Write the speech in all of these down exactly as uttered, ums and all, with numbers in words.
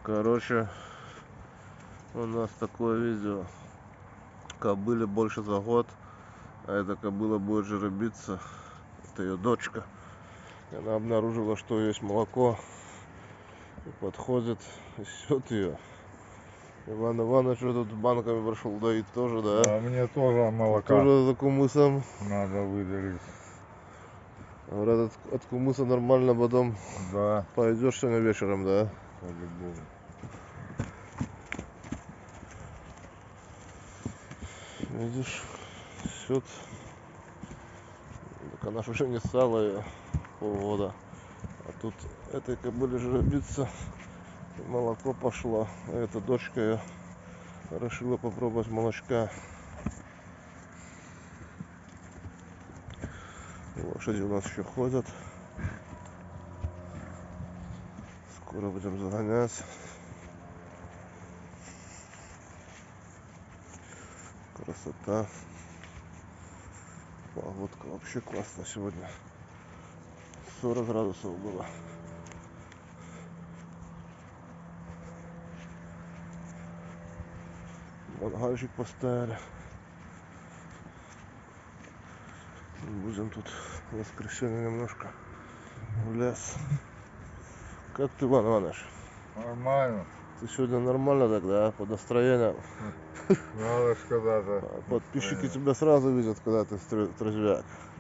Короче, у нас такое видео. Кобыле больше за год, а эта кобыла будет жеребиться. Это ее дочка. Она обнаружила, что есть молоко. И подходит, и сёт ее. Иван Иванович тут банками прошел доить тоже, да? А мне тоже молока. Тоже за кумысом. Надо выделить. Говорят, от, от кумыса нормально потом. Да. Пойдешь сегодня вечером, да? По-любому. Видишь, сёт. Так она ж уже не стала ее полгода. А тут этой кобыле жеребиться. Молоко пошло. А эта дочка ее решила попробовать молочка. Лошади у нас еще ходят. Скоро будем загонять. Красота. Погодка вообще классная сегодня. сорок градусов было. Мангальчик поставили. Будем тут в воскресенье немножко в лес. Как ты, Иван Иванович? Нормально. Ты сегодня нормально тогда, по настроению? Надо ж когда-то. Подписчики тебя сразу видят, когда ты трезвяк.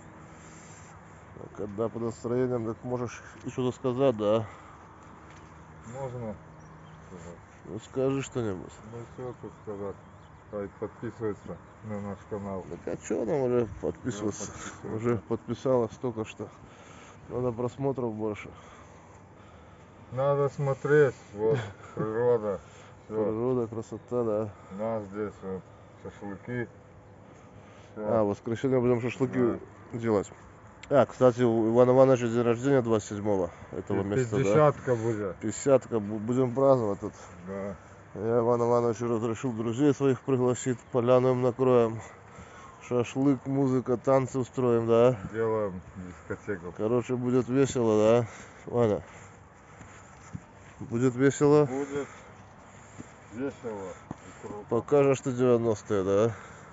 А когда по настроениям, так можешь и что-то сказать, да? Можно сказать. Ну скажи что-нибудь. Ну все тут сказать. Хай подписывается на наш канал. Так а что нам уже подписываться? Уже подписалось столько, что надо просмотров больше. Надо смотреть, вот природа. Всё. Природа, красота, да. У нас здесь вот шашлыки. Всё. А, в воскресенье будем шашлыки Да. делать. А, кстати, у Ивана Ивановича день рождения двадцать седьмого этого месяца, пятидесятка, да? будет. Пятидесятка будем праздновать тут. Да. Я Иван Иванович разрешил друзей своих пригласить, поляну им накроем. Шашлык, музыка, танцы устроим, да? Делаем дискотеку. Короче, будет весело, да, Ваня? Будет весело? Будет весело и круто. Покажешь ты девяностые, да?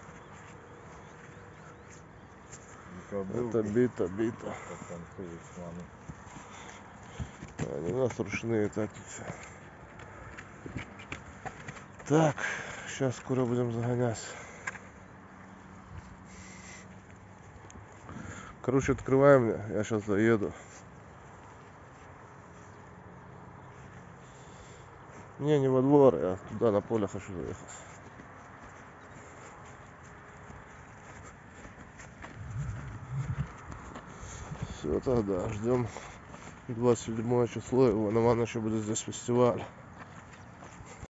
Это бита, бита. Они у нас ручные такие все. Так, сейчас скоро будем загонять. Короче, открываем, я сейчас заеду. Не, не во двор, я туда на поле хочу заехать. Все, тогда ждем двадцать седьмое число, Иван Иванович будет здесь фестиваль.